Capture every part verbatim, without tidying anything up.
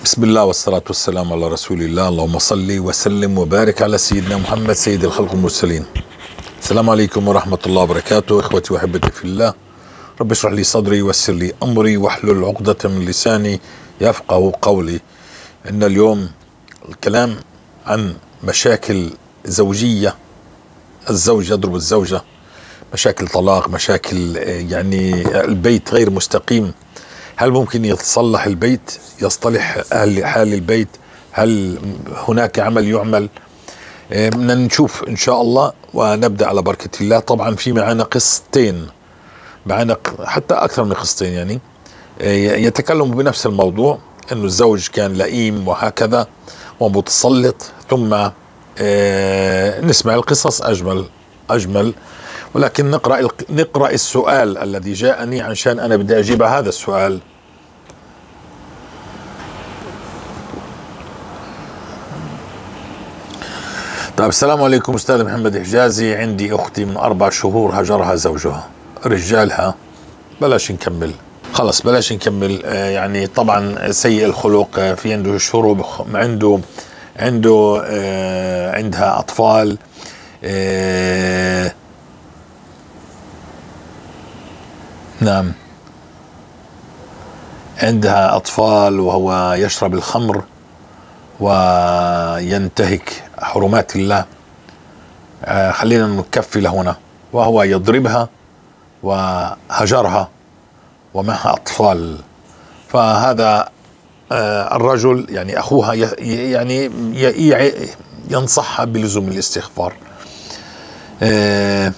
بسم الله والصلاة والسلام على رسول الله. اللهم صل وسلم وبارك على سيدنا محمد سيد الخلق المرسلين. السلام عليكم ورحمة الله وبركاته. إخوتي وأحبتي في الله، رب اشرح لي صدري ويسر لي أمري واحلل عقدة من لساني يفقه قولي. إن اليوم الكلام عن مشاكل زوجية، الزوج يضرب الزوجة، مشاكل طلاق، مشاكل يعني البيت غير مستقيم. هل ممكن يتصلح البيت، يصطلح أهل حال البيت؟ هل هناك عمل يعمل؟ بدنا نشوف إن شاء الله ونبدأ على بركة الله. طبعا في معنا قصتين، معنا حتى أكثر من قصتين يعني يتكلموا بنفس الموضوع، إنه الزوج كان لئيم وهكذا ومتسلط. ثم نسمع القصص أجمل أجمل ولكن نقرأ نقرأ السؤال الذي جاءني عشان أنا بدي أجيب هذا السؤال. طيب، السلام عليكم أستاذ محمد حجازي. عندي أختي من أربع شهور هجرها زوجها، رجالها. بلاش نكمل، خلص بلاش نكمل. آه يعني طبعا سيء الخلق، آه في عنده شرب، عنده عنده آه عندها أطفال، آه نعم عندها أطفال، وهو يشرب الخمر وينتهك حرمات الله. آه خلينا نكفي لهنا. وهو يضربها وهجرها ومعها أطفال. فهذا آه الرجل يعني أخوها يعني ينصحها بلزوم الاستغفار. آه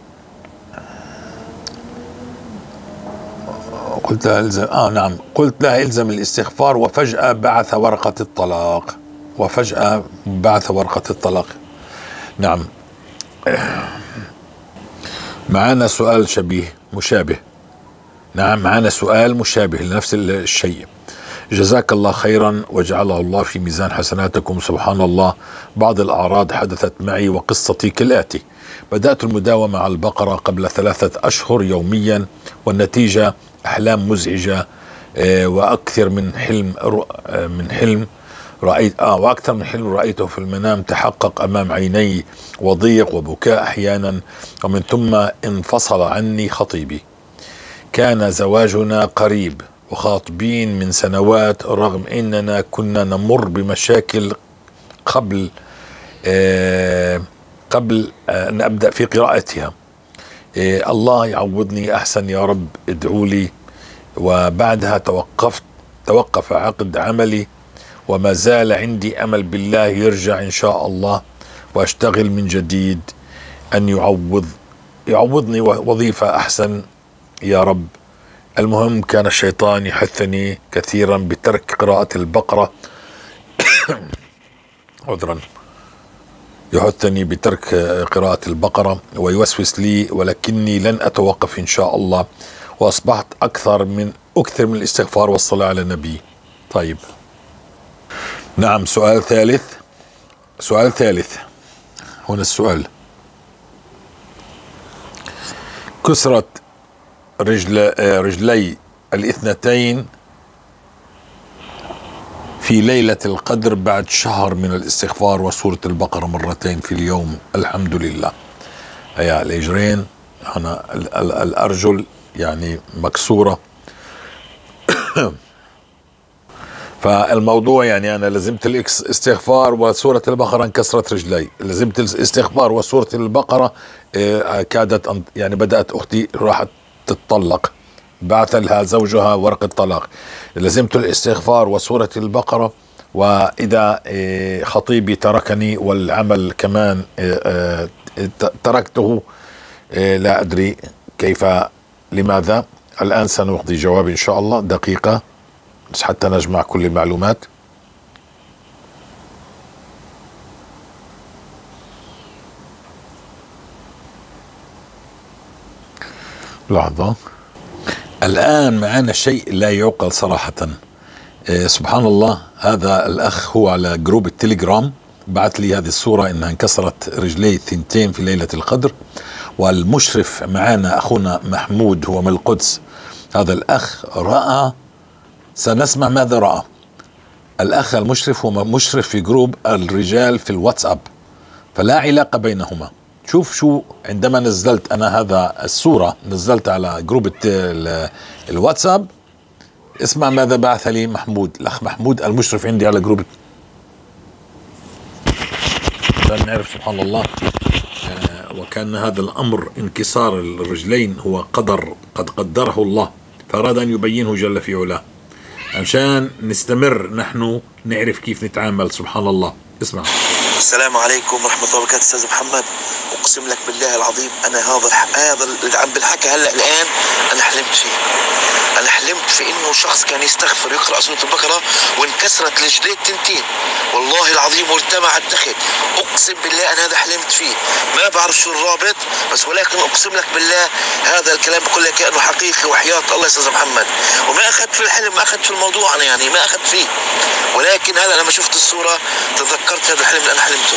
قلت لها الزم اه نعم قلت لها الزم الاستغفار، وفجأة بعث ورقة الطلاق وفجأة بعث ورقة الطلاق. نعم. معنا سؤال شبيه مشابه. نعم معنا سؤال مشابه لنفس الشيء. جزاك الله خيرا وجعله الله في ميزان حسناتكم. سبحان الله، بعض الأعراض حدثت معي وقصتي كالآتي: بدأت المداومة على البقرة قبل ثلاثة أشهر يوميا، والنتيجة أحلام مزعجة، آه وأكثر من حلم آه من حلم رأيت آه وأكثر من حلم رأيته في المنام تحقق أمام عيني، وضيق وبكاء أحيانا. ومن ثم انفصل عني خطيبي. كان زواجنا قريب وخاطبين من سنوات، رغم أننا كنا نمر بمشاكل قبل آه قبل أن أبدأ في قراءتها. إيه الله يعوضني أحسن يا رب، ادعوا لي. وبعدها توقفت توقف عقد عملي، وما زال عندي أمل بالله يرجع إن شاء الله وأشتغل من جديد، أن يعوض يعوضني وظيفة أحسن يا رب. المهم، كان الشيطان يحثني كثيرا بترك قراءة البقرة عذرا يحثني بترك قراءة البقرة ويوسوس لي، ولكني لن أتوقف إن شاء الله. وأصبحت أكثر من أكثر من الاستغفار والصلاة على النبي. طيب، نعم. سؤال ثالث سؤال ثالث هنا السؤال: كسرت رجل رجلي الاثنتين في ليلة القدر بعد شهر من الاستغفار وسورة البقرة مرتين في اليوم، الحمد لله. أي الإجرين هنا الأرجل يعني مكسورة. فالموضوع يعني أنا لزمت الاستغفار وسورة البقرة انكسرت رجلي، لزمت الاستغفار وسورة البقرة كادت يعني بدأت أختي راحت تتطلق، بعث لها زوجها ورقة طلاق. لزمت الاستغفار وسورة البقرة، وإذا خطيبي تركني والعمل كمان تركته، لا أدري كيف لماذا. الآن سنعطي جواب إن شاء الله. دقيقة بس حتى نجمع كل المعلومات. لحظة. الآن معنا شيء لا يعقل صراحة. إيه سبحان الله. هذا الأخ هو على جروب التليجرام، بعث لي هذه الصورة إنها انكسرت رجلي ثنتين في ليلة القدر. والمشرف معنا أخونا محمود، هو من القدس. هذا الأخ رأى، سنسمع ماذا رأى. الأخ المشرف هو مشرف في جروب الرجال في الواتساب، فلا علاقة بينهما. شوف شو عندما نزلت أنا هذا الصورة، نزلت على جروب الواتساب، اسمع ماذا بعث لي محمود، الأخ محمود المشرف عندي على جروب، عشان نعرف سبحان الله. آه وكان هذا الأمر انكسار الرجلين هو قدر قد قدره الله، فأراد أن يبينه جل في علاه عشان نستمر نحن نعرف كيف نتعامل. سبحان الله. اسمع. السلام عليكم ورحمة الله وبركاته. أستاذ محمد، أقسم لك بالله العظيم أنا هذا هذا اللي عم بالحكي هلا الآن أنا حلمت فيه. أنا حلمت في إنه شخص كان يستغفر يقرأ سورة البقرة وانكسرت رجليه التنتين، والله العظيم وارتمع الدخل. أقسم بالله أنا هذا حلمت فيه، ما بعرف شو الرابط بس، ولكن أقسم لك بالله هذا الكلام بقول لك كأنه حقيقي وحياة الله يا أستاذ محمد. وما أخذت في الحلم، ما أخذت في الموضوع أنا يعني ما أخذت فيه، ولكن هذا لما شفت الصورة تذكرت هذا الحلم اللي أنا حلمته.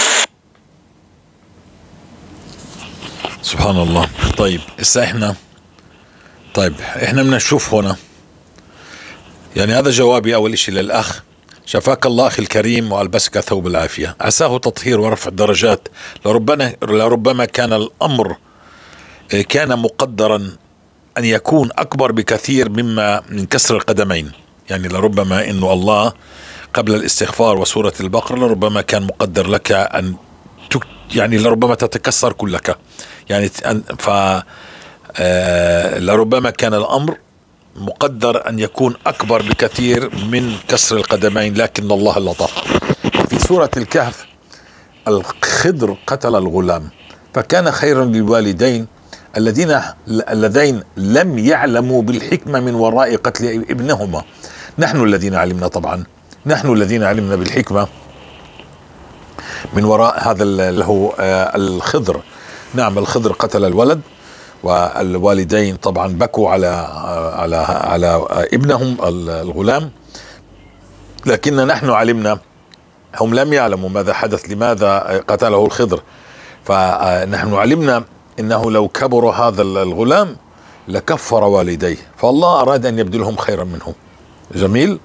سبحان الله. طيب هسه احنا طيب احنا بدنا نشوف هنا، يعني هذا جوابي اول اشي للاخ. شفاك الله اخي الكريم والبسك ثوب العافيه، عساه تطهير ورفع درجات. لربما لربما كان الامر كان مقدرا ان يكون اكبر بكثير مما من كسر القدمين، يعني لربما انه الله قبل الاستغفار وسورة البقرة لربما كان مقدر لك ان يعني لربما تتكسر كلك، يعني ف لربما كان الامر مقدر ان يكون اكبر بكثير من كسر القدمين، لكن الله لطف. في سورة الكهف الخضر قتل الغلام فكان خيرا للوالدين الذين اللذين لم يعلموا بالحكمة من وراء قتل ابنهما. نحن الذين علمنا، طبعا نحن الذين علمنا بالحكمة من وراء هذا اللي هو الخضر. نعم الخضر قتل الولد، والوالدين طبعا بكوا على على على ابنهم الغلام، لكن نحن علمنا، هم لم يعلموا ماذا حدث، لماذا قتله الخضر. فنحن علمنا انه لو كبر هذا الغلام لكفر والديه، فالله اراد ان يبدلهم خيرا منه. جميل.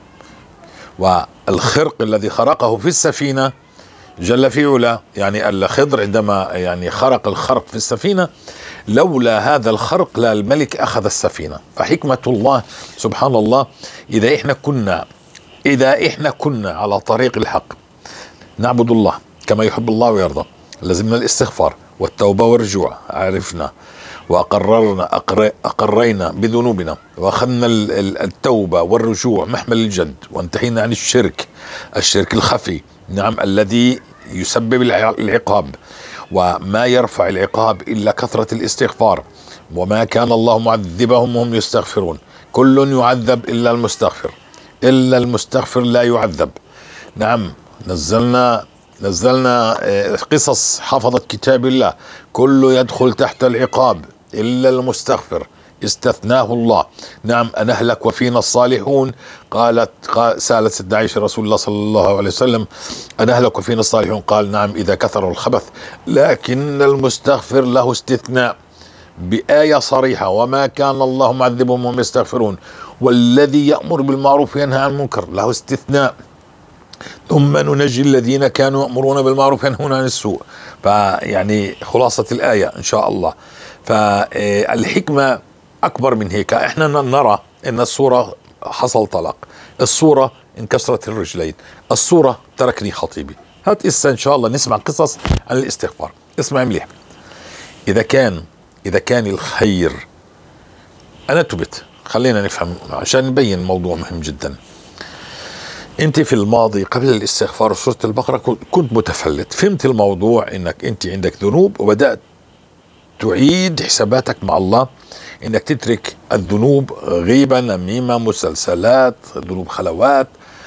والخرق الذي خرقه في السفينة جل في علا، يعني الخضر عندما يعني خرق الخرق في السفينة، لولا هذا الخرق لا الملك أخذ السفينة. فحكمة الله سبحان الله. إذا إحنا كنا إذا إحنا كنا على طريق الحق نعبد الله كما يحب الله ويرضى، لازمنا الاستغفار والتوبة والرجوع، عرفنا وأقررنا أقر... أقرينا بذنوبنا وأخذنا التوبة والرجوع محمل الجد، وانتهينا عن الشرك الشرك الخفي، نعم الذي يسبب العقاب، وما يرفع العقاب إلا كثرة الاستغفار. وما كان الله معذبهم وهم يستغفرون، كل يعذب إلا المستغفر، إلا المستغفر لا يعذب. نعم نزلنا نزلنا قصص حفظت كتاب الله، كل يدخل تحت العقاب إلا المستغفر استثناه الله. نعم أنهلك وفينا الصالحون، قالت قال سألت سيدنا عائشة رسول الله صلى الله عليه وسلم أنهلك وفينا الصالحون؟ قال نعم إذا كثر الخبث، لكن المستغفر له استثناء بآية صريحة، وما كان الله معذبهم وهم يستغفرون. والذي يأمر بالمعروف وينهى عن المنكر له استثناء، ثم ننجي الذين كانوا يأمرون بالمعروف وينهون عن السوء. فيعني خلاصة الآية إن شاء الله. فالحكمة أكبر من هيك. إحنا نرى أن الصورة حصل طلاق، الصورة انكسرت الرجلين، الصورة تركني خطيبي. هات إسا إن شاء الله نسمع قصص عن الاستغفار. اسمع مليح. إذا كان إذا كان الخير، أنا تبت، خلينا نفهم عشان نبين موضوع مهم جدا. انت في الماضي قبل الاستغفار سورة البقرة كنت متفلت، فهمت الموضوع انك انت عندك ذنوب، وبدأت تعيد حساباتك مع الله، انك تترك الذنوب، غيبة، نميمة، مسلسلات، ذنوب خلوات،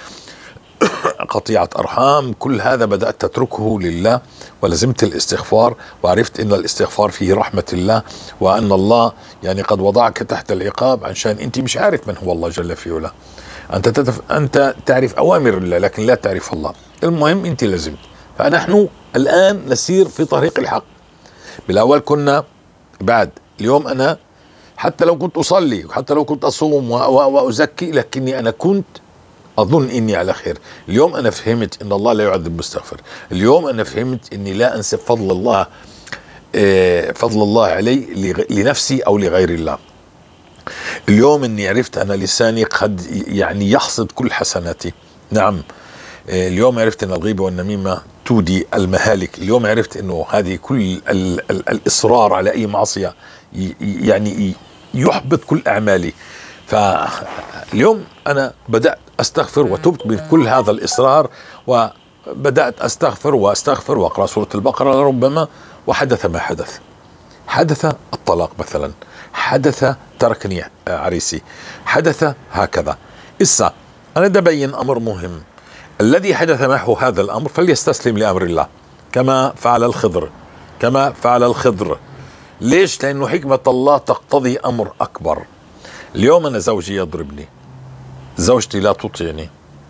قطيعة أرحام، كل هذا بدأت تتركه لله، ولزمت الاستغفار، وعرفت ان الاستغفار فيه رحمة الله، وان الله يعني قد وضعك تحت العقاب عشان انت مش عارف من هو الله جل في علاه. أنت تتف... أنت تعرف أوامر الله لكن لا تعرف الله. المهم أنت لازمت. فنحن الآن نسير في طريق الحق. بالأول كنا بعد، اليوم أنا حتى لو كنت أصلي وحتى لو كنت أصوم و... و... وأزكي، لكني أنا كنت أظن إني على خير. اليوم أنا فهمت إن الله لا يعذب المستغفر. اليوم أنا فهمت إني لا أنسب فضل الله، فضل الله علي لنفسي أو لغير الله. اليوم إني عرفت أن لساني قد يعني يحصد كل حسناتي. نعم، اليوم عرفت أن الغيبة والنميمة تودي المهالك. اليوم عرفت أنه هذه كل ال ال الإصرار على أي معصية يعني يحبط كل أعمالي. فاليوم أنا بدأت أستغفر وتبت من كل هذا الإصرار، وبدأت أستغفر وأستغفر وأقرأ سورة البقرة ربما، وحدث ما حدث. حدث الطلاق مثلا، حدث تركني عريسي، حدث هكذا. إسا أنا دا بين أمر مهم، الذي حدث معه هذا الأمر فليستسلم لأمر الله كما فعل الخضر، كما فعل الخضر. ليش؟ لأنه حكمة الله تقتضي أمر أكبر. اليوم أنا زوجي يضربني، زوجتي لا تطيعني،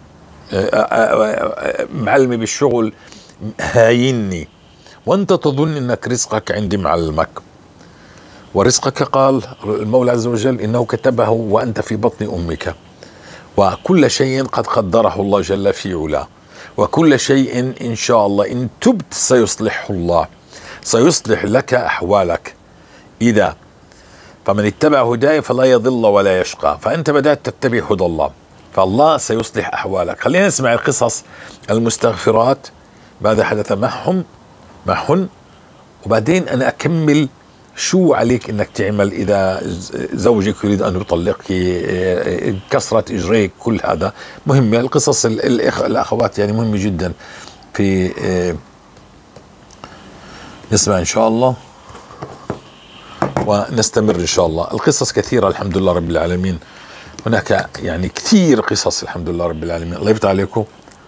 معلمي بالشغل هايني، وأنت تظن أنك رزقك عندي معلمك، ورزقك قال المولى عز وجل إنه كتبه وأنت في بطن أمك، وكل شيء قد قدره الله جل في علاه، وكل شيء إن شاء الله إن تبت سيصلحه الله، سيصلح لك أحوالك. إذا فمن اتبع هداي فلا يضل ولا يشقى، فأنت بدأت تتبع هدى الله فالله سيصلح أحوالك. خلينا نسمع القصص المستغفرات ماذا حدث معهم معهن، وبعدين أنا أكمل شو عليك انك تعمل اذا زوجك يريد ان يطلقك، كسرة اجريك، كل هذا مهم. القصص الاخوات يعني مهمة جدا. في نسمع ان شاء الله ونستمر ان شاء الله. القصص كثيرة الحمد لله رب العالمين، هناك يعني كثير قصص الحمد لله رب العالمين. الله يفتح عليكم.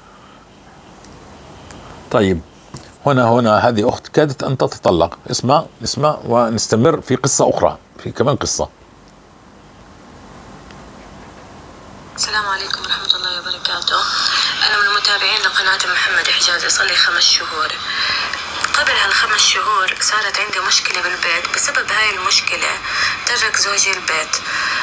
طيب هنا هنا هذه أخت كادت أن تتطلق. اسمع نسمع ونستمر في قصة أخرى، في كمان قصة. السلام عليكم ورحمة الله وبركاته. أنا من المتابعين لقناة محمد حجازي صار لي خمس شهور. قبل هالخمس شهور صارت عندي مشكلة بالبيت، بسبب هاي المشكلة ترك زوجي البيت،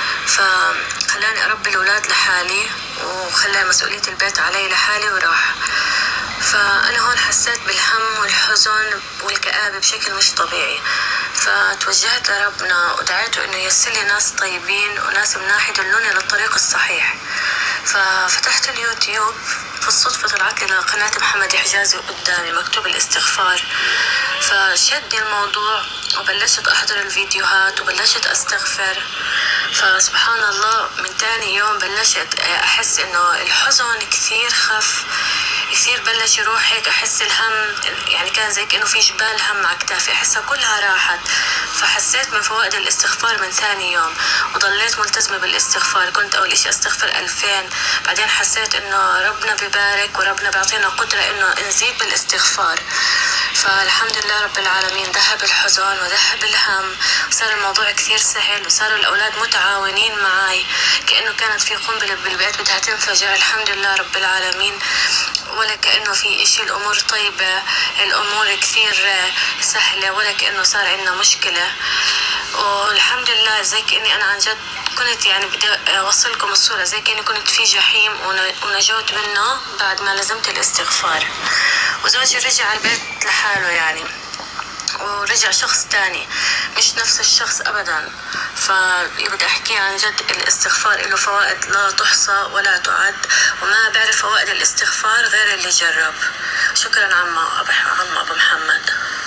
فخلاني أربي الأولاد لحالي وخلى مسؤولية البيت علي لحالي وراح. فأنا هون حسيت بالهم والحزن والكآبة بشكل مش طبيعي، فتوجهت لربنا ودعيته إنه ييسر لي ناس طيبين وناس مناح يدلوني للطريق الصحيح. ففتحت اليوتيوب، في الصدفة طلعت لي قناة محمد حجازي قدامي مكتوب الاستغفار، فشدني الموضوع وبلشت أحضر الفيديوهات وبلشت أستغفر. فسبحان الله من تاني يوم بلشت أحس إنه الحزن كثير خف، كثير بلش يروح، هيك أحس الهم يعني كان زي كأنه في جبال هم على كتافي أحسها كلها راحت. فحسيت من فوائد الاستغفار من ثاني يوم وضليت ملتزمة بالاستغفار. كنت أول إشي أستغفر ألفين، بعدين حسيت إنه ربنا بيبارك وربنا بيعطينا قدرة إنه نزيد بالاستغفار. فالحمد لله رب العالمين ذهب الحزن وذهب الهم، وصار الموضوع كثير سهل، وصاروا الأولاد متعاونين معي كأنه كانت في قنبلة بالبيت بدها تنفجر. الحمد لله رب العالمين، ولا كأنه في إشي، الأمور طيبة، الأمور كثير سهلة، ولا كأنه صار عندنا مشكلة. والحمد لله زي كأني أنا عن جد كنت يعني بدي أوصلكم الصورة، زي كأني كنت في جحيم ونجوت منه بعد ما لزمت الاستغفار. وزوجي رجع البيت لحاله يعني، ورجع شخص تاني مش نفس الشخص أبدا. فبدي أحكي عن جد الاستغفار له فوائد لا تحصى ولا تعد، وما بعرف فوائد الاستغفار غير اللي جرب. شكرا عم عم أبو محمد.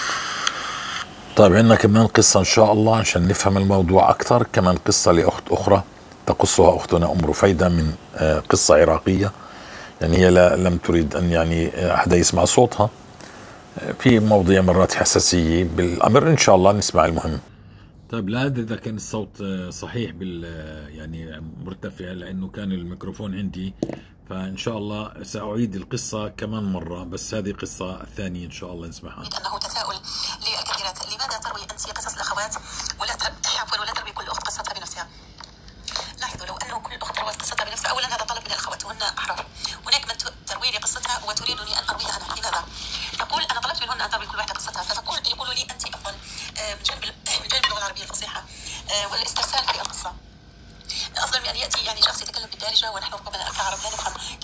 طيب عندنا كمان قصة إن شاء الله عشان نفهم الموضوع أكثر، كمان قصة لأخت أخرى تقصها أختنا أم رفيدة من قصة عراقية، يعني هي لم تريد أن يعني أحد يسمع صوتها في مواضيع مرات حساسية بالأمر. إن شاء الله نسمع المهم. طيب لا أدري إذا كان الصوت صحيح بال يعني مرتفع، لأنه كان الميكروفون عندي، فإن شاء الله سأعيد القصة كمان مرة، بس هذه قصة الثانية إن شاء الله نسمعها. أنه تساؤل للكثيرات، لماذا تروي أنت قصص الأخوات ولا عفوا ولا تروي كل أخت قصتها بنفسها؟ لاحظوا لو أنه كل أخت روت قصتها بنفسها، أولا هذا طلب من الأخوات وهن أحرار، هناك من تروي لي قصتها وتريدني أن أرويها أنا. لماذا؟ تقول أنا طلبت منهن أن تروي كل واحدة قصتها، فتقول يقولوا لي أنت أفضل من جانب من جانب اللغة العربية الفصيحة والاسترسال في القصة، أفضل من أن يأتي يعني شخص يتكلم بالدارجة ونحن ربما كعرب لا نفهم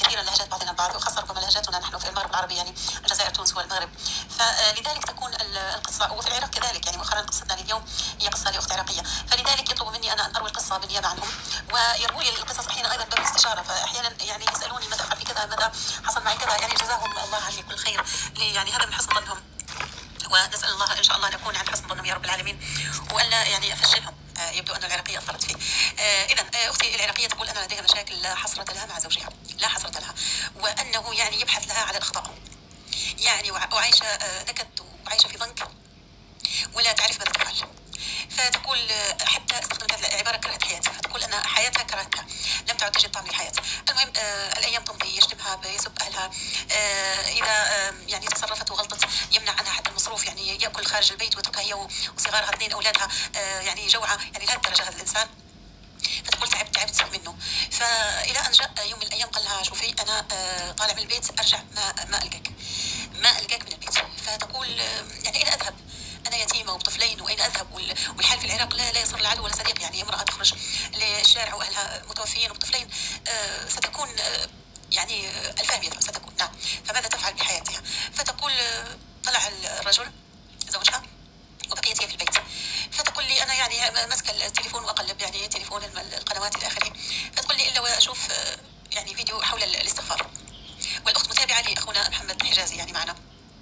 بعض، وخاصة ربما لهجاتنا نحن في المغرب العربي، يعني الجزائر تونس والمغرب، فلذلك تكون القصة. وفي العراق كذلك، يعني مؤخرا قصتنا اليوم هي قصة لأخت عراقية، فلذلك يطلب مني أنا أن أروي القصة بالنيابة عنهم، ويروي لي القصص أحيانا أيضا باب الاستشارة، فأحيانا يعني يسألوني ماذا أفعل في كذا، ماذا حصل معي كذا، يعني جزاهم الله عني كل خير، يعني هذا من حسن ظنهم، ونسأل الله إن شاء الله نكون عند حسن ظنهم يا رب العالمين، وألا يعني أفشلهم. يبدو أن العراقية أثرت فيه. إذا أختي العراقية تقول أنا لديها مشاكل لا حصرة لها مع زوجها، لا حصرة لها، وأنه يعني يبحث لها على الأخطاء، يعني وعايشة نكد وعايشة في ضنك ولا تعرف ماذا تفعل. فتقول حتى استخدمت هذه العبارة كرهت حياتي، فتقول أن حياتها كرهتها، لم تعد تجد طعم للحياة. المهم آه الأيام تمضي، يشتمها، يسب أهلها، آه إذا آه يعني تصرفت وغلطت يمنع عنها حتى المصروف، يعني يأكل خارج البيت ويتركها هي وصغارها اثنين أولادها آه يعني جوعة، يعني لهذه الدرجة هذا الإنسان. فتقول تعبت تعبت منه، فإلى أن جاء يوم من الأيام قال لها شوفي أنا آه طالع من البيت أرجع ما ما ألقاك ما ألقاك من البيت. فتقول آه يعني أين أذهب؟ أنا يتيمة وبطفلين وأين أذهب؟ والحال في العراق لا لا يصير العدو ولا صديق، يعني امرأة تخرج للشارع وأهلها متوفيين وبطفلين آه ستكون آه يعني الفهم ستكون نعم. فماذا تفعل بحياتها؟ فتقول آه طلع الرجل زوجها وبقيت هي في البيت. فتقول لي أنا يعني ماسكة التليفون وأقلب يعني تليفون القنوات إلى آخره، فتقول لي إلا وأشوف آه يعني فيديو حول الاستغفار، والأخت متابعة لأخونا محمد حجازي يعني معنا.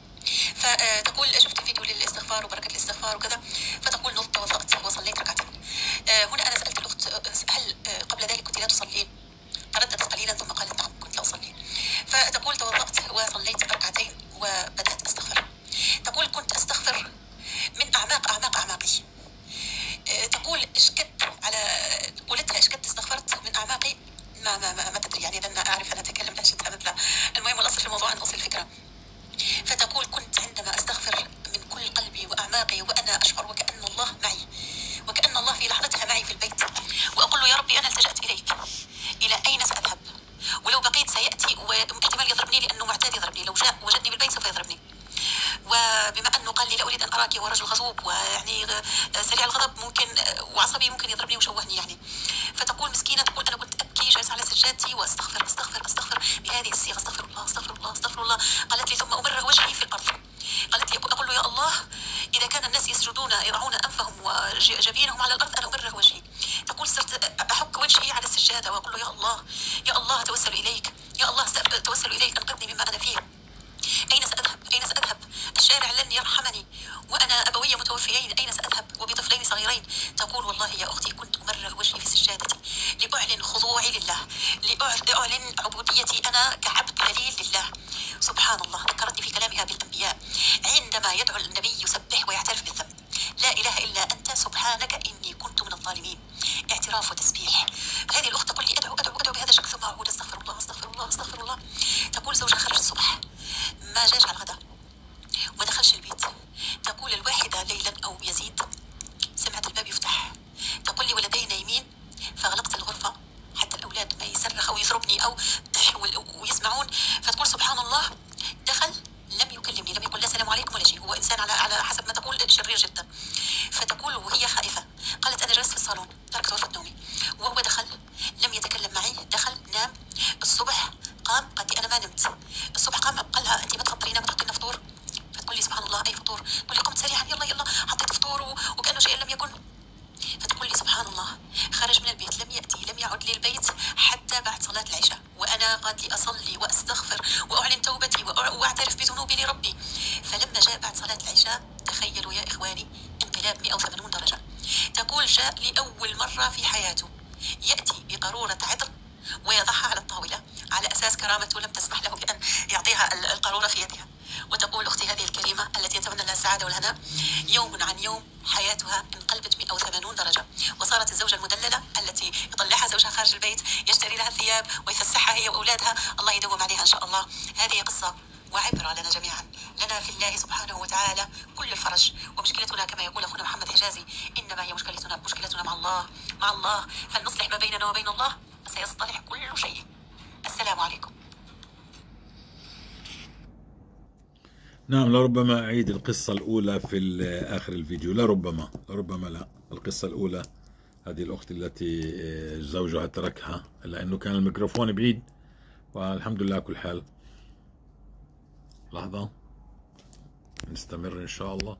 فتقول شفت الفيديو للاستغفار وبركة الاستغفار وكذا، فتقول نضت توضأت وصليت ركعتين. هنا أنا سألت الأخت هل قبل ذلك كنت لا تصلين؟ ترددت قليلا ثم قالت نعم كنت لا أصلي. فتقول توضأت وصليت ركعتين وبدأت أستغفر. تقول كنت أستغفر من أعماق أعماق أعماقي. تقول اشكت على قولتها اشكت استغفرت من أعماقي ما ما ما, ما تدري يعني لن أعرف أن أتكلم لهجة هذا. المهم والأصل في الموضوع أن أصل الفكرة. فتقول كنت عندما أستغفر من كل قلبي وأعماقي وأنا أشعر وكأن الله معي، وكأن الله في لحظتها معي في البيت، وأقول له يا ربي أنا التجأت إليك، إلى أين سأذهب؟ ولو بقيت سيأتي واحتمال يضربني لأنه معتاد يضربني، لو جاء وجدني بالبيت سوف يضربني. وبما أنه قال لي لا أريد أن أراك، هو رجل غضوب ويعني سريع الغضب ممكن وعصبي ممكن يضربني ويشوهني يعني. فتقول مسكينة تقول أنا كنت أبكي جالسة على سجادتي وأستغفر أستغفر أستغفر بهذه الصيغة استغفر الله استغفر الله استغفر الله. قالت لي ثم أمرغ وجهي في الأرض. قالت لي أقول له يا الله إذا كان الناس يسجدون يضعون أنفهم وجبينهم على الأرض أنا أمرغ وجهي. تقول صرت أحك وجهي على السجادة وأقول له يا الله يا الله أتوسل إليك، يا الله أتوسل إليك أنقذني مما أنا فيه. أين سأذهب؟ أين سأذهب؟ الشارع لن يرحمني وأنا أبوي متوفيين، أين سأذهب وبطفلين صغيرين؟ تقول والله يا أختي كنت أمرغ وجهي في سجادتي لأعلن خضوعي لله، لأعلن عبوديتي أنا كعبد ذليل لله. سبحان الله، ذكرتني في كلامها بالأنبياء عندما يدعو النبي يسبح ويعترف بالذنب، لا إله إلا أنت سبحانك إني كنت من الظالمين، اعتراف وتسبيح. هذه الأخت تقول لي أدعو أدعو أدعو بهذا الشكل ثم أعود أستغفر الله أستغفر الله أستغفر الله. تقول زوجها خرج الصبح ما جاش على الغداء وما دخلش البيت. تقول الواحدة ليلا أو يزيد سمعت الباب يفتح، تقول لي ولدي نايمين فغلقت الغرفة حتى الأولاد ما يصرخ أو يضربني أو ويسمعون. فتقول سبحان الله دخل لم يكلمني لم يقول لا سلام عليكم ولا شيء، هو إنسان على على حسب ما تقول شرير جدا. فتقول وهي خائفة قالت أنا جلست في الصالون تركت غرفة نومي وهو دخل لم يتكلم معي، دخل نام. الصبح قام قالت لي أنا ما نمت. الصبح قام قال لها أنت ما تفطرينا ما تحطينا فطور؟ فتقول لي سبحان الله أي فطور؟ تقول لي قمت سريعا يلا يلا حطيت فطور وكأنه شيء لم يكن. فتقول لي سبحان الله خرج من البيت لم يأتي لم يعد للبيت حتى بعد صلاة العشاء، وأنا قالت لي أصلي وأستغفر وأعلن توبتي وأعترف بذنوبي لربي. فلما جاء بعد صلاة العشاء تخيلوا يا إخواني انقلاب مئة وثمانين درجة. تقول جاء لأول مرة في حياته يأتي بقارورة عطر ويضعها على الطاولة على أساس كرامته لم تسمح له بأن يعطيها القارورة في يدها. وتقول أختي هذه الكريمة التي أتمنى لها السعادة والهناء يوم عن يوم حياتها انقلبت مئة وثمانين درجة، وصارت الزوجة المدللة التي يطلعها زوجها خارج البيت يشتري لها الثياب ويفسحها هي وأولادها، الله يدوم عليها إن شاء الله. هذه قصة وعبرة لنا جميعا، لنا في الله سبحانه وتعالى كل الفرج. ومشكلتنا كما يقول أخونا محمد حجازي إنما هي مشكلتنا مشكلتنا مع الله مع الله فلنصلح ما بيننا وبين الله سيصطلح كل شيء. السلام عليكم. نعم، لربما أعيد القصة الأولى في آخر الفيديو، لربما لربما لا. القصة الأولى هذه الأخت التي زوجها تركها لأنه كان الميكروفون بعيد والحمد لله كل حال. لحظة نستمر إن شاء الله.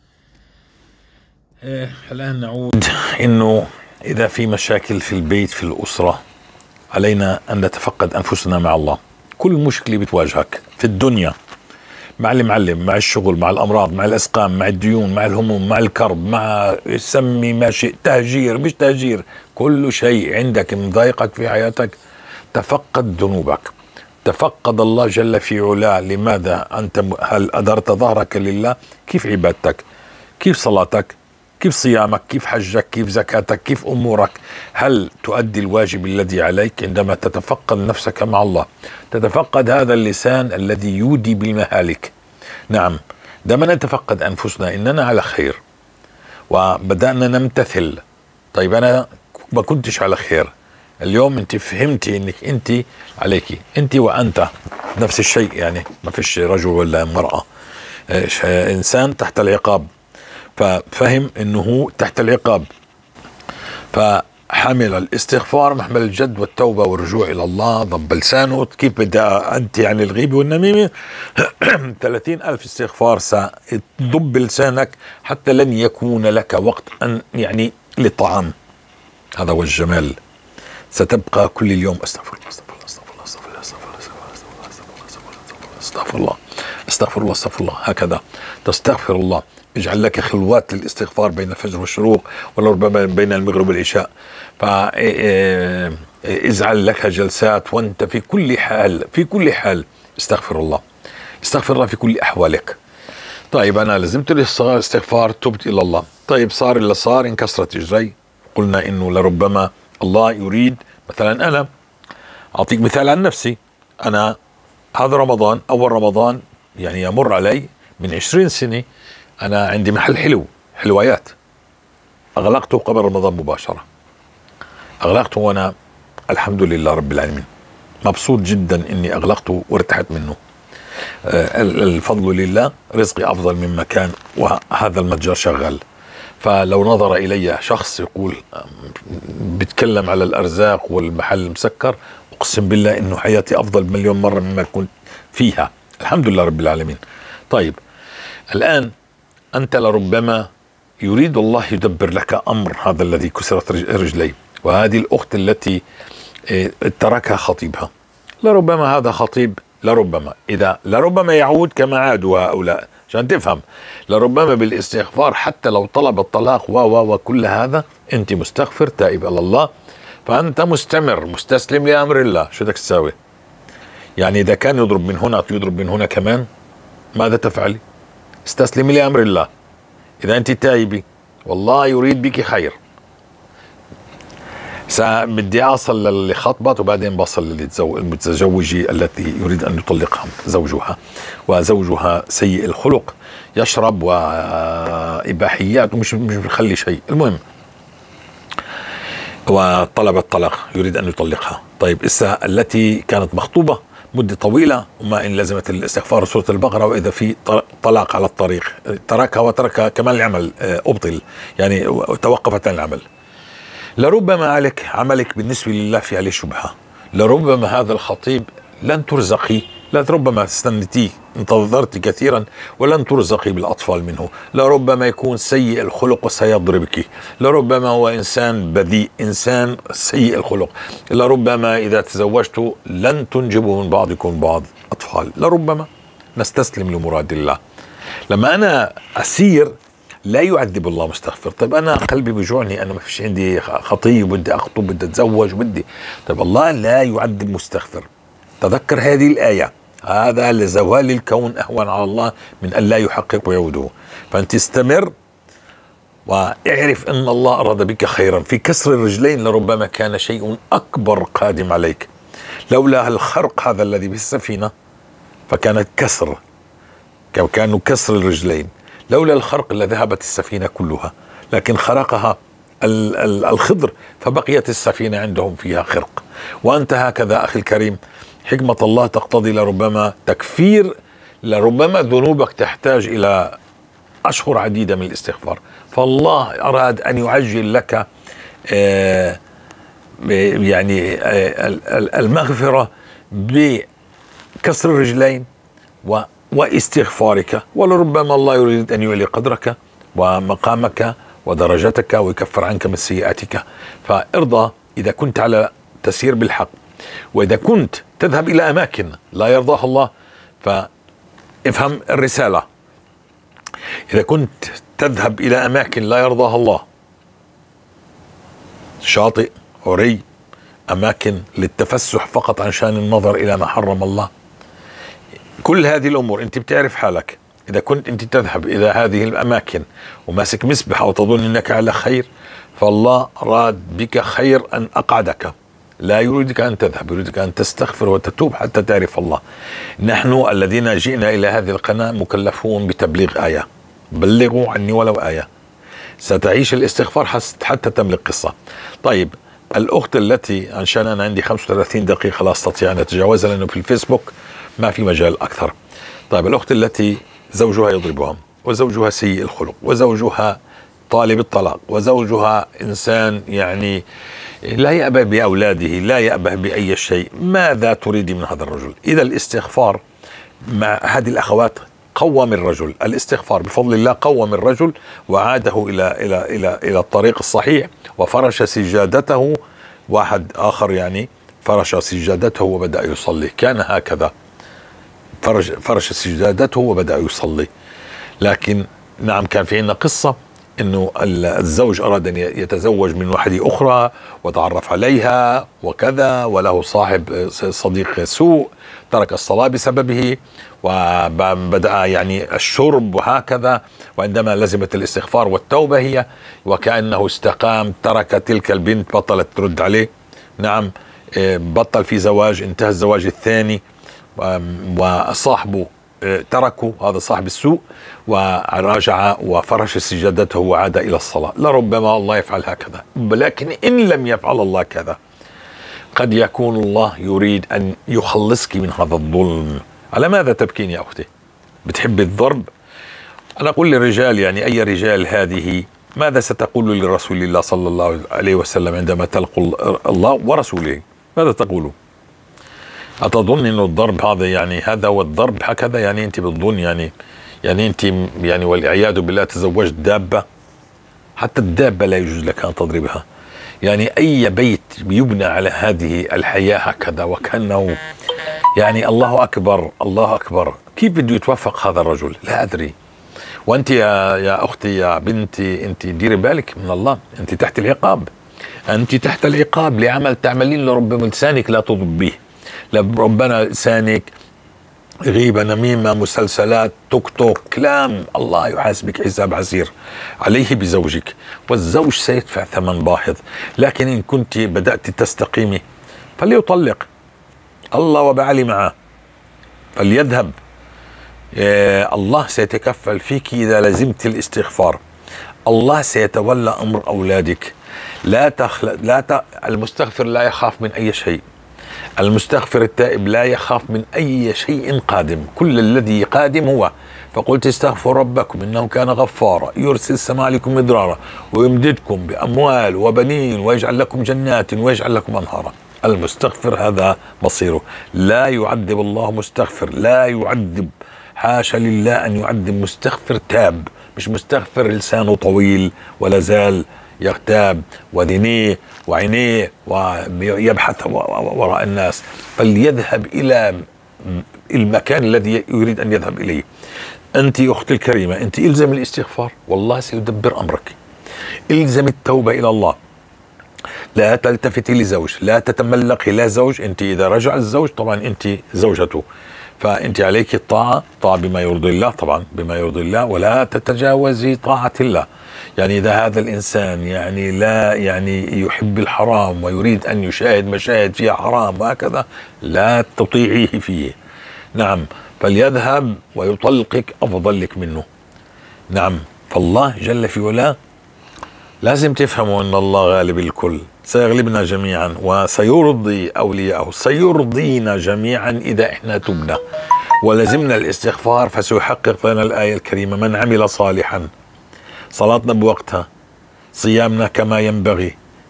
إيه الآن نعود إنه إذا في مشاكل في البيت في الأسرة علينا أن نتفقد أنفسنا مع الله. كل مشكلة بتواجهك في الدنيا مع المعلم، مع الشغل، مع الأمراض، مع الأسقام، مع الديون، مع الهموم، مع الكرب، مع سمي ما شئت، تهجير مش تهجير، كل شيء عندك مضايقك في حياتك، تفقد ذنوبك، تفقد الله جل في علاه. لماذا أنت هل أدرت ظهرك لله؟ كيف عبادتك؟ كيف صلاتك؟ كيف صيامك؟ كيف حجك؟ كيف زكاتك؟ كيف أمورك؟ هل تؤدي الواجب الذي عليك؟ عندما تتفقد نفسك مع الله تتفقد هذا اللسان الذي يودي بالمهالك. نعم، عندما نتفقد أنفسنا إننا على خير وبدأنا نمتثل. طيب أنا ما كنتش على خير، اليوم أنت فهمتي أنك أنت عليك، أنت وأنت نفس الشيء، يعني ما فيش رجل ولا امرأة، إنسان تحت العقاب، ففهم أنه تحت العقاب، فحمل الاستغفار محمل الجد والتوبة والرجوع إلى الله، ضب لسانه. كيف بدأ أنت عن الغيبة والنميمة؟ ثلاثين ألف استغفار سضب لسانك حتى لن يكون لك وقت أن يعني للطعام. هذا هو الجمال. ستبقى كل اليوم استغفر الله استغفر الله استغفر الله استغفر الله استغفر الله استغفر الله استغفر الله، هكذا تستغفر الله. اجعل لك خلوات للاستغفار بين الفجر والشروق، ولربما بين المغرب والعشاء. فاجعل لك جلسات وانت في كل حال، في كل حال استغفر الله، استغفر الله في كل احوالك. طيب انا لزمت الاستغفار، تبت الى الله. طيب صار اللي صار، انكسرت رجلي. قلنا انه لربما الله يريد، مثلا انا اعطيك مثال عن نفسي، انا هذا رمضان اول رمضان يعني يمر علي من عشرين سنة، انا عندي محل حلو حلويات، اغلقته قبل رمضان مباشرة، اغلقته وانا الحمد لله رب العالمين مبسوط جدا اني اغلقته وارتحت منه. آه الفضل لله، رزقي افضل مما كان وهذا المتجر شغال. فلو نظر إلي شخص يقول بيتكلم على الأرزاق والمحل مسكر، أقسم بالله إنه حياتي أفضل مليون مرة مما كنت فيها، الحمد لله رب العالمين. طيب الآن أنت لربما يريد الله يدبر لك أمر هذا الذي كسرت رجلي، وهذه الأخت التي تركها خطيبها، لربما هذا خطيب، لربما إذا لربما يعود كما عادوا هؤلاء، عشان تفهم، لربما بالاستغفار حتى لو طلب الطلاق و و وكل هذا انت مستغفر تائب الى الله، فانت مستمر مستسلم لامر الله. شو بدك تساوي؟ يعني اذا كان يضرب من هنا يضرب من هنا كمان، ماذا تفعلي؟ استسلمي لامر الله. اذا انت تائبي والله يريد بك خير. بدي اصل للي خطبت وبعدين بصل للمتزوجة التي يريد ان يطلقها زوجها، وزوجها سيء الخلق، يشرب واباحيات ومش مش بخلي شيء. المهم وطلب الطلاق، يريد ان يطلقها. طيب اسا التي كانت مخطوبة مدة طويلة وما ان لزمت الاستغفار سورة البقرة، واذا في طلاق على الطريق تركها وترك كمان العمل ابطل، يعني توقفت عن العمل. لربما عليك عملك بالنسبة لله في عليه شبهة، لربما هذا الخطيب لن ترزقي، لربما استنتيه انتظرت كثيرا ولن ترزقي بالأطفال منه، لربما يكون سيء الخلق وسيضربك، لربما هو إنسان بذيء، إنسان سيء الخلق، لربما إذا تزوجت لن تنجبوا من بعضكم بعض أطفال، لربما. نستسلم لمراد الله. لما أنا أسير لا يعذب الله مستغفر. طيب أنا قلبي بيجوعني، أنا ما فيش عندي خطيب، بدي أخطب، بدي أتزوج، بدي. طيب الله لا يعذب مستغفر. تذكر هذه الآية، هذا لزوال الكون أهون على الله من أن لا يحقق وعوده. فأنت استمر واعرف أن الله أراد بك خيرا. في كسر الرجلين لربما كان شيء أكبر قادم عليك، لولا الخرق هذا الذي بالسفينة فكانت كسر، كانوا كسر الرجلين، لولا الخرق لذهبت السفينة كلها، لكن خرقها الخضر فبقيت السفينة عندهم فيها خرق. وأنت هكذا أخي الكريم، حكمة الله تقتضي لربما تكفير، لربما ذنوبك تحتاج إلى أشهر عديدة من الاستغفار، فالله أراد أن يعجل لك يعني المغفرة بكسر الرجلين و واستغفارك، ولربما الله يريد أن يعلي قدرك ومقامك ودرجتك ويكفر عنك من سيئاتك. فارضى إذا كنت على تسير بالحق، وإذا كنت تذهب إلى أماكن لا يرضاها الله فافهم الرسالة. إذا كنت تذهب إلى أماكن لا يرضاها الله، شاطئ، عري، أماكن للتفسح فقط عشان النظر إلى ما حرم الله، كل هذه الأمور أنت بتعرف حالك. إذا كنت أنت تذهب إلى هذه الأماكن وماسك مسبحة وتظن أنك على خير، فالله راد بك خير أن أقعدك، لا يريدك أن تذهب، يريدك أن تستغفر وتتوب حتى تعرف الله. نحن الذين جئنا إلى هذه القناة مكلفون بتبليغ آية، بلغوا عني ولو آية. ستعيش الاستغفار حتى تملك قصة. طيب الأخت التي، عشان أنا عندي خمسة وثلاثين دقيقة لا أستطيع أن أتجاوزها لأنه في الفيسبوك ما في مجال أكثر. طيب الأخت التي زوجها يضربها، وزوجها سيء الخلق، وزوجها طالب الطلاق، وزوجها إنسان يعني لا يأبه بأولاده، لا يأبه بأي شيء، ماذا تريد من هذا الرجل؟ إذا الاستغفار مع هذه الأخوات قوم الرجل، الاستغفار بفضل الله قوم الرجل وعاده إلى إلى إلى إلى الطريق الصحيح، وفرش سجادته. واحد آخر يعني فرش سجادته وبدأ يصلي، كان هكذا، فرش فرش سجادته وبدأ يصلي. لكن نعم كان في عندنا قصة انه الزوج اراد ان يتزوج من واحدة اخرى وتعرف عليها وكذا، وله صاحب صديق سوء ترك الصلاة بسببه وبدأ يعني الشرب وهكذا، وعندما لزمت الاستغفار والتوبة هي وكأنه استقام، ترك تلك البنت، بطلت ترد عليه. نعم بطل في زواج، انتهى الزواج الثاني، وصاحبه تركه، هذا صاحب السوء، ورجع وفرش سجادته وعاد إلى الصلاة. لربما الله يفعل هكذا، لكن إن لم يفعل الله كذا قد يكون الله يريد أن يخلصك من هذا الظلم. على ماذا تبكين يا أختي؟ بتحب الضرب؟ أنا أقول للرجال، يعني أي رجال هذه، ماذا ستقول لرسول الله صلى الله عليه وسلم عندما تلقوا الله ورسوله؟ ماذا تقولوا؟ أتظن إنه الضرب هذا يعني هذا هو الضرب هكذا؟ يعني أنت بتظن يعني يعني أنت يعني والعياذ بالله تزوجت دابة؟ حتى الدابة لا يجوز لك أن تضربها. يعني أي بيت يبنى على هذه الحياة هكذا وكأنه يعني الله أكبر الله أكبر. كيف بده يتوفق هذا الرجل؟ لا أدري. وأنت يا يا أختي يا بنتي، أنت ديري بالك من الله، أنت تحت العقاب، أنت تحت العقاب لعمل تعملين لربما لسانك لا تضب به، ربنا لسانك غيبة، نميمة، مسلسلات، توك توك، كلام، الله يحاسبك حساب عسير عليه بزوجك، والزوج سيدفع ثمن باهظ. لكن إن كنت بدأت تستقيمي فليطلق، الله وبعلي معه، فليذهب. الله سيتكفل فيك إذا لزمت الاستغفار، الله سيتولى أمر أولادك. لا تخل... لا ت... المستغفر لا يخاف من أي شيء، المستغفر التائب لا يخاف من أي شيء قادم، كل الذي قادم هو. فقلت استغفروا ربكم إنه كان غفارا يرسل السماء عليكم مدرارا ويمددكم بأموال وبنين ويجعل لكم جنات ويجعل لكم أنهارا. المستغفر هذا مصيره. لا يعذب الله مستغفر، لا يعذب، حاشا لله أن يعذب مستغفر تاب، مش مستغفر لسانه طويل ولا زال يغتاب وذنيه وعينيه ويبحث وراء الناس. فليذهب إلى المكان الذي يريد أن يذهب إليه. أنت أختي الكريمة، أنت إلزم الاستغفار والله سيدبر أمرك، إلزم التوبة إلى الله، لا تلتفتي لزوج، لا تتملقي لا زوج. أنت إذا رجع الزوج طبعا أنت زوجته، فأنت عليك الطاعة، طاعة بما يرضي الله، طبعا بما يرضي الله، ولا تتجاوزي طاعة الله. يعني إذا هذا الإنسان يعني لا يعني يحب الحرام ويريد أن يشاهد مشاهد فيها حرام وهكذا، لا تطيعيه فيه. نعم، فليذهب ويطلقك أفضل لك منه. نعم، فالله جل في علاه لازم تفهموا أن الله غالب الكل، سيغلبنا جميعا وسيرضي أولياءه، سيرضينا جميعا إذا إحنا تبنا ولزمنا الاستغفار. فسيحقق لنا الآية الكريمة: من عمل صالحا، صلاتنا بوقتها، صيامنا كما ينبغي،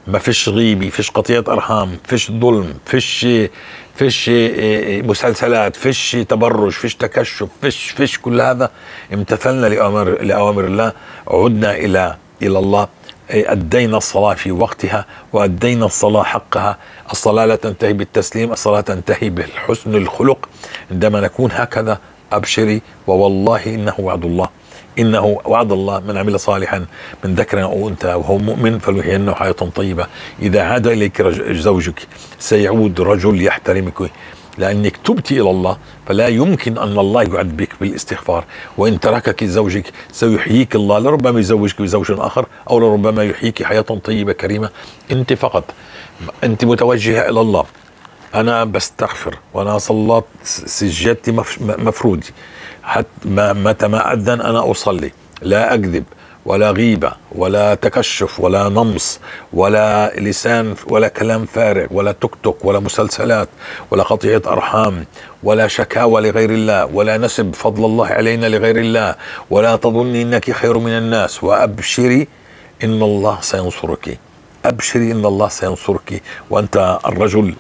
ما فيش غيبة، فيش قطيعة أرحام، فيش ظلم، فيش فيش مسلسلات، فيش تبرج، فيش تكشف، فيش فيش كل هذا. امتثلنا لأوامر لأوامر الله، عدنا إلى إلى الله، أدينا الصلاة في وقتها وأدينا الصلاة حقها. الصلاة لا تنتهي بالتسليم، الصلاة تنتهي بالحسن الخلق. عندما نكون هكذا أبشري، ووالله إنه وعد الله، إنه وعد الله من عمل صالحا من ذكر أو أنثى وهو مؤمن فلنحيينه حياة طيبة. إذا عاد إليك زوجك سيعود رجل يحترمك، لأنك تبتي إلى الله، فلا يمكن أن الله يعذبك بالاستغفار. وإن تركك زوجك سيحييك الله، لربما يزوجك بزوج آخر، أو لربما يحييك حياة طيبة كريمة. أنت فقط أنت متوجهة إلى الله. أنا بستغفر وأنا صلات سجادتي مفرودي، حتى متى ما أذن أنا أصلي، لا أكذب ولا غيبة ولا تكشف ولا نمص ولا لسان ولا كلام فارغ ولا توك توك ولا مسلسلات ولا قطيعة أرحام ولا شكاوى لغير الله ولا نسب فضل الله علينا لغير الله، ولا تظني أنك خير من الناس. وأبشري إن الله سينصرك، أبشري إن الله سينصرك. وأنت الرجل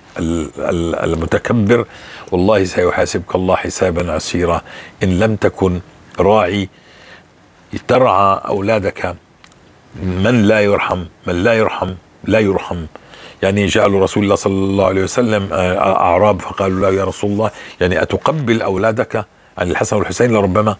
المتكبر والله سيحاسبك الله حسابا عسيرا إن لم تكن راعي ترعى أولادك. من لا يرحم من لا يرحم لا يرحم. يعني جاء رسول الله صلى الله عليه وسلم أعراب فقالوا له يا رسول الله يعني أتقبل أولادك عن الحسن والحسين؟ لربما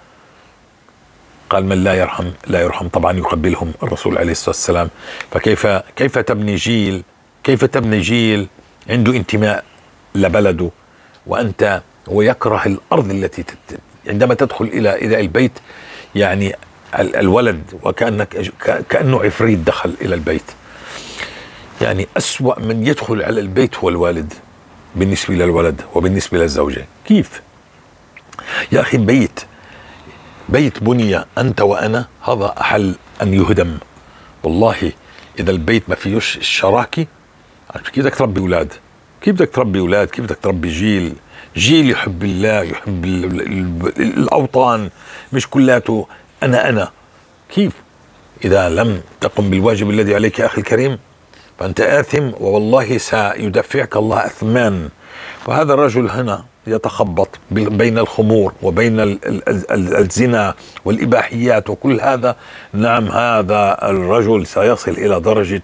قال من لا يرحم لا يرحم. طبعا يقبلهم الرسول عليه الصلاة والسلام. فكيف كيف تبني جيل كيف تبني جيل عنده انتماء لبلده، وأنت ويكره الأرض التي تت... عندما تدخل إلى إلى البيت يعني الولد وكأنك كأنه عفريت دخل إلى البيت. يعني أسوأ من يدخل على البيت هو الوالد بالنسبة للولد وبالنسبة للزوجة. كيف يا أخي؟ بيت بيت بني أنت وأنا هذا أحل أن يهدم. والله إذا البيت ما فيهش الشراكة، كيف بدك تربي أولاد؟ كيف بدك تربي أولاد؟ كيف بدك تربي جيل جيل يحب الله، يحب الأوطان، مش كلاته أنا أنا. كيف إذا لم تقم بالواجب الذي عليك يا أخي الكريم فأنت آثم، ووالله سيدفعك الله أثمان. وهذا الرجل هنا يتخبط بين الخمور وبين الزنا والإباحيات وكل هذا. نعم هذا الرجل سيصل إلى درجة،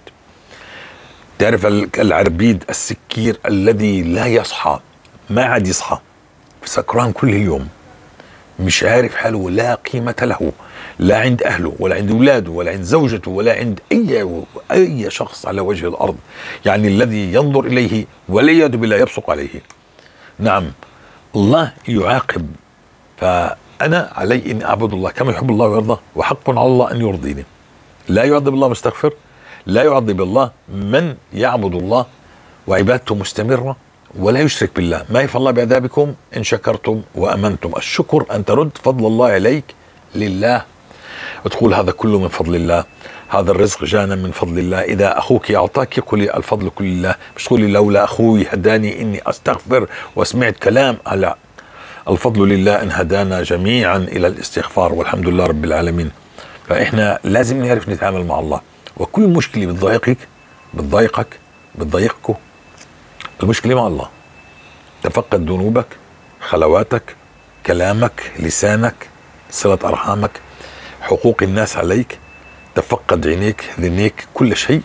تعرف العربيد السكير الذي لا يصحى، ما عاد يصحى، سكران كل يوم، مش عارف حاله، لا قيمة له لا عند أهله ولا عند أولاده ولا عند زوجته ولا عند أي أي شخص على وجه الأرض. يعني الذي ينظر إليه والعياذ بالله يبصق عليه. نعم الله يعاقب. فأنا علي أن أعبد الله كما يحب الله ويرضى، وحق على الله أن يرضيني. لا يعذب الله مستغفر، لا يعذب الله من يعبد الله وعبادته مستمرة ولا يشرك بالله. ما يفعل الله بعذابكم إن شكرتم وأمنتم. الشكر أن ترد فضل الله عليك لله وتقول هذا كله من فضل الله، هذا الرزق جانا من فضل الله. إذا أخوك أعطاك قولي الفضل كل الله، مش تقولي لولا أخوي هداني إني أستغفر وسمعت كلام. لا، الفضل لله إن هدانا جميعا إلى الاستغفار والحمد لله رب العالمين. فإحنا لازم نعرف نتعامل مع الله. وكل مشكلة بتضايقك بتضايقك بتضايقكم المشكلة مع الله. تفقد ذنوبك، خلواتك، كلامك، لسانك، صلة أرحامك، حقوق الناس عليك، تفقد عينيك، ذنيك، كل شيء.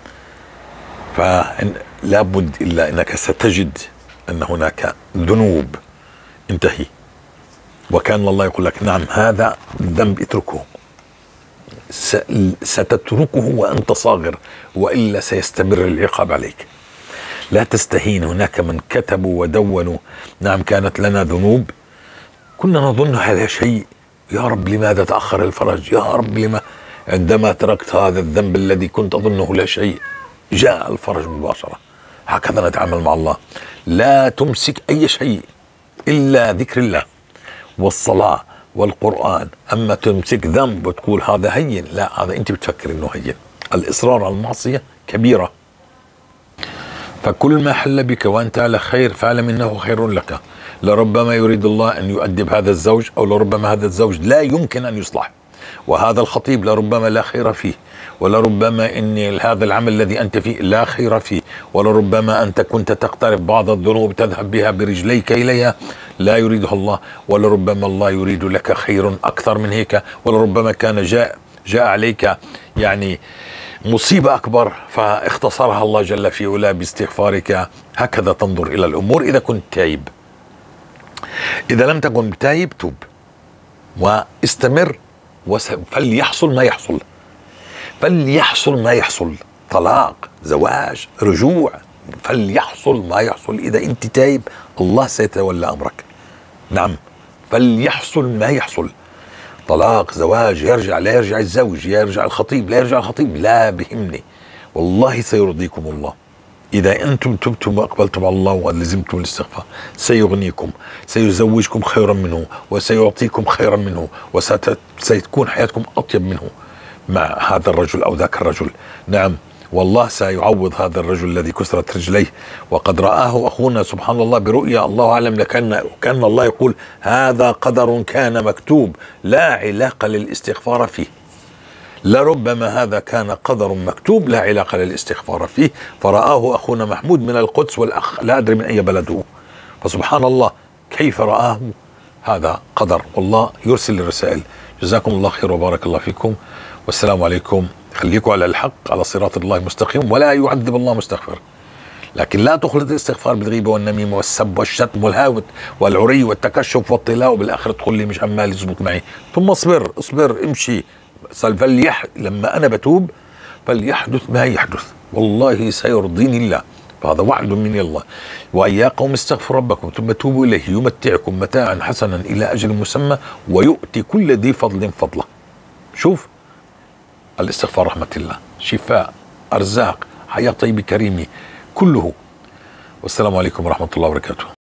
فلا بد إلا أنك ستجد أن هناك ذنوب انتهي. وكان الله يقول لك نعم هذا ذنب اتركه، ستتركه وأنت صاغر، وإلا سيستمر العقاب عليك. لا تستهين. هناك من كتبوا ودونوا نعم كانت لنا ذنوب كنا نظن هذا شيء، يا رب لماذا تأخر الفرج، يا رب لما. عندما تركت هذا الذنب الذي كنت أظنه لا شيء جاء الفرج مباشرة. هكذا نتعامل مع الله. لا تمسك أي شيء إلا ذكر الله والصلاة والقرآن. أما تمسك ذنب وتقول هذا هين، لا، هذا أنت بتفكر إنه هين. الإصرار على المعصية كبيرة. فكل ما حل بك وأنت على خير فاعلم إنه خير لك. لربما يريد الله أن يؤدب هذا الزوج، أو لربما هذا الزوج لا يمكن أن يصلح، وهذا الخطيب لربما لا خير فيه، ولربما إن هذا العمل الذي أنت فيه لا خير فيه، ولربما أنت كنت تقترف بعض الذنوب تذهب بها برجليك إليها لا يريدها الله، ولربما الله يريد لك خير أكثر من هيك، ولربما كان جاء جاء عليك يعني مصيبة أكبر فاختصرها الله جل في علاه باستغفارك. هكذا تنظر إلى الأمور إذا كنت تايب. إذا لم تكن تايب توب واستمر، فليحصل ما يحصل، فليحصل ما يحصل، طلاق، زواج، رجوع، فليحصل ما يحصل. إذا أنت تايب الله سيتولى أمرك. نعم، فليحصل ما يحصل، طلاق، زواج، يرجع لا يرجع الزوج، يرجع الخطيب لا يرجع الخطيب، لا بهمني، والله سيرضيكم الله. إذا أنتم تبتم وأقبلتم على الله ولزمتم الاستغفار سيغنيكم، سيزوجكم خيرا منه، وسيعطيكم خيرا منه، وستكون حياتكم أطيب منه مع هذا الرجل أو ذاك الرجل. نعم، والله سيعوض هذا الرجل الذي كسرت رجليه، وقد رآه أخونا سبحان الله برؤيا الله أعلم، لكن كان الله يقول هذا قدر كان مكتوب لا علاقة للاستغفار فيه. لربما هذا كان قدر مكتوب لا علاقة للاستغفار فيه، فرآه أخونا محمود من القدس، والأخ لا أدري من أي بلده، فسبحان الله كيف رآه. هذا قدر، والله يرسل الرسائل. جزاكم الله خير وبارك الله فيكم، والسلام عليكم. خليكم على الحق، على صراط الله المستقيم، ولا يعذب الله مستغفر، لكن لا تخلط الاستغفار بالغيبة والنميمة والسب والشتم والهاوت والعري والتكشف والطلاء، وبالآخر تقول لي مش عمال يزبط معي. ثم اصبر اصبر امشي، فليح لما أنا بتوب فليحدث ما يحدث، والله سيرضيني الله، فهذا وعد من الله. وإيا قوم استغفروا ربكم ثم توبوا إليه يمتعكم متاعا حسنا إلى أجل مسمى ويؤتي كل ذي فضل فضله. شوف، الاستغفار رحمة الله، شفاء، أرزاق، حياة طيبة كريمة كله. والسلام عليكم ورحمة الله وبركاته.